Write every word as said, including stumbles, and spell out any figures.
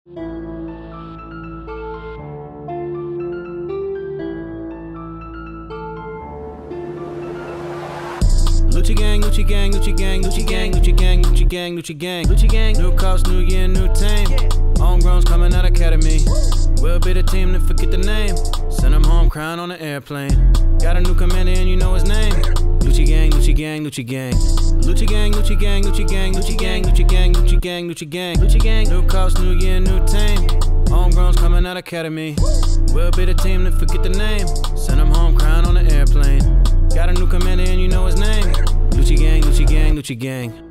Luchi Gang, Luchi Gang, Luchi Gang, Luchi Gang, Luchi Gang, Luchi Gang, Luchi Gang, Luchi Gang. New cost, new year, new team. Homegrowns coming out academy. We'll be the team to forget the name. Send them home crying on the airplane. Got a new commander and you know his name. Luchi Gang, Luchi Gang, Luchi Gang. Luchi Gang, Luchi Gang, Luchi Gang, Luchi Gang, Luchi Gang, Luchi Gang, Luchi Gang, Luchi Gang. New cost, new year, new team. Homegrowns coming out academy. We'll be the team to forget the name. Send them home crying on the airplane. Got a new commander and you know his name. Luchi Gang, Luchi Gang, Luchi Gang.